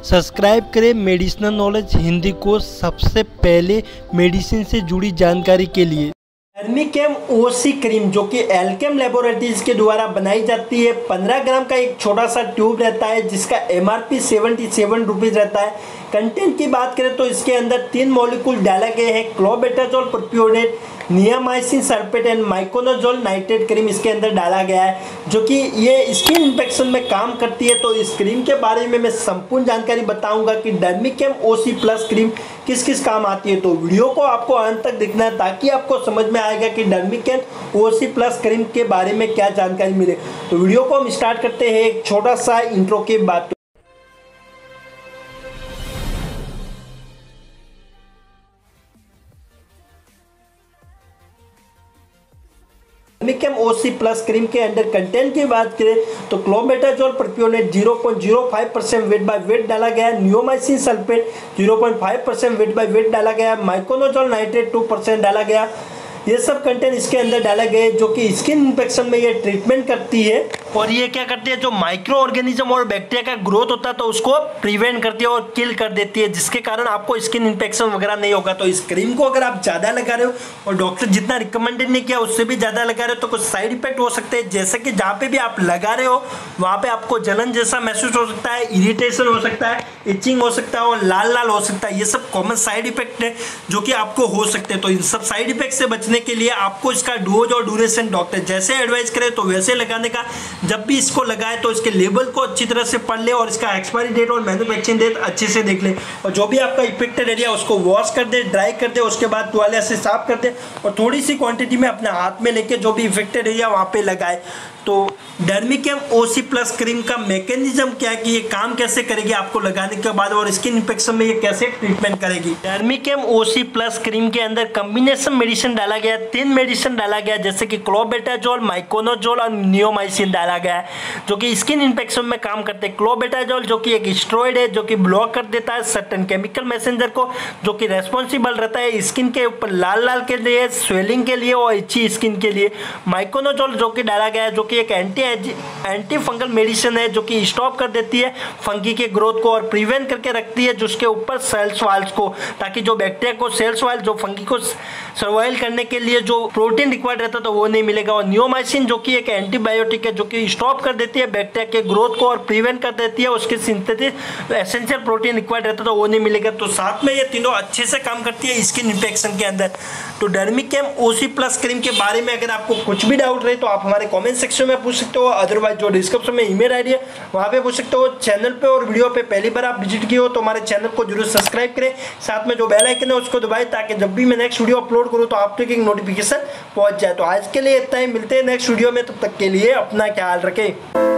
Subscribe करें medicinal knowledge Hindi को सबसे पहले मेडिसिन से जुड़ी जानकारी के लिए। डर्मीकेम ओसी क्रीम जो कि एल्केम लैबोरेटरीज के द्वारा बनाई जाती है, 15 ग्राम का एक छोटा सा ट्यूब रहता है जिसका MRP 77 रुपीज़ रहता है। कंटेंट की बात करें तो इसके अंदर 3 मॉलिक्यूल डाला गए हैं, clobetasol propionate, neomycin sulphate and miconazole nitrate cream इसके अंदर डाला गया है, जो कि ये स्किन इन्फेक्शन में काम करती है। तो इस क्रीम के बारे में मैं संपूर्ण जानकारी बताऊंगा कि डर्मीकेम ओसी प्लस क्रीम किस किस काम आती है। तो वीडियो को आपको अंत तक देखना है ताकि आपको समझ में आएगा कि डर्मीकेम ओसी प्लस क्रीम के बारे में क्या जानकारी मिले। तो वीडियो को हम स्टार्ट करते हैं एक छोटा सा इंट्रो के बाद। डर्मीकेम ओसी प्लस क्रीम के अंदर कंटेंट की बात करें तो clobetasol propionate 0.05% weight by weight डाला गया है, neomycin sulphate 0.5% weight by weight डाला गया, माइकोनाजोल नाइट्रेट 2% डाला गया। ये सब कंटेंट इसके अंदर डाला गया है जो कि स्किन इन्फेक्शन में ये ट्रीटमेंट करती है और ये क्या करती है, जो माइक्रो ऑर्गेनिज्म और बैक्टीरिया का ग्रोथ होता है तो उसको प्रिवेंट करती है और किल कर देती है, जिसके कारण आपको स्किन इन्फेक्शन वगैरह नहीं होगा। तो इस क्रीम को अगर आप ज़्यादा लगा रहे हो और डॉक्टर जितना रिकमेंडेड नहीं किया उससे भी ज़्यादा लगा रहे हो तो कुछ साइड इफेक्ट हो सकते हैं, जैसे कि जहाँ पे भी आप लगा रहे हो वहाँ पे आपको जलन जैसा महसूस हो सकता है, इरिटेशन हो सकता है, इचिंग हो सकता है और लाल लाल हो सकता है। ये सब कॉमन साइड इफेक्ट है जो कि आपको हो सकते हैं। तो इन सब साइड इफेक्ट से बचने के लिए आपको इसका डोज और ड्यूरेशन डॉक्टर जैसे एडवाइस करे तो वैसे लगाने का। जब भी इसको लगाए तो इसके लेबल को अच्छी तरह से पढ़ ले और इसका एक्सपायरी डेट और मैन्युफैक्चरिंग डेट अच्छे से देख ले, और जो भी आपका इफेक्टेड एरिया उसको वॉश कर दे, ड्राई कर दे, उसके बाद टुवाले से साफ कर दे और थोड़ी सी क्वांटिटी में अपने हाथ में लेके जो भी इफेक्टेड एरिया वहाँ पे लगाए। तो डर्मीकेम ओसी प्लस क्रीम का मैकेनिज्म क्या है कि ये काम कैसे करेगी आपको लगाने के बाद और स्किन इन्फेक्शन में ये कैसे ट्रीटमेंट करेगी। डर्मीकेम ओसी प्लस क्रीम के अंदर कॉम्बिनेशन मेडिसिन डाला गया है, 3 मेडिसिन डाला गया है, जैसे कि क्लोबेटाजोल, माइकोनाजोल और नियोमाइसिन डाला गया है जो कि स्किन इन्फेक्शन में काम करते हैं। क्लोबेटाजोल जो कि एक स्टेरॉइड है जो कि ब्लॉक कर देता है सर्टेन केमिकल मैसेंजर को, जो कि रेस्पॉन्सिबल रहता है स्किन के ऊपर लाल लाल के लिए, स्वेलिंग के लिए और इची स्किन के लिए। माइकोनाजोल जो कि डाला गया है जो कि एक एंटी फंगल मेडिसिन है जो कि स्टॉप कर देती है फंगी के ग्रोथ को और प्रिवेंट करके रखती है जिसके ऊपर सेल्स वाल्स को, ताकि जो बैक्टीरिया को सेल्स वाल जो फंगी को सर्वाइव करने के लिए जो प्रोटीन रिक्वायर्ड रहता है तो वो नहीं मिलेगा। और नियोमाइसिन जो कि एक एंटीबायोटिक है जो कि स्टॉप कर देती है बैक्टीरिया के ग्रोथ को और प्रिवेंट कर देती है उसके सिंथेटिक एसेंशियल प्रोटीन रिक्वायर्ड रहता है तो वो नहीं मिलेगा। तो साथ में ये तीनों अच्छे से काम करती है स्किन इन्फेक्शन के अंदर। तो डर्मीकेम ओसी प्लस क्रीम के बारे में अगर आपको कुछ भी डाउट रहे तो आप हमारे कॉमेंट सेक्शन में पूछ सकते हो, अदरवाइज जो डिस्क्रिप्शन में ईमेल आईडी है वहाँ पे पूछ सकते हो। चैनल पे और वीडियो पे पहली बार आप विजिट किए हो तो हमारे चैनल को जरूर सब्सक्राइब करें, साथ में जो बेल आइकन है उसको दबाएं ताकि जब भी मैं नेक्स्ट वीडियो अपलोड करूँ तो आप तक एक नोटिफिकेशन पहुँच जाए। तो आज के लिए इतना ही, मिलते हैं नेक्स्ट वीडियो में, तब तक के लिए अपना ख्याल रखें।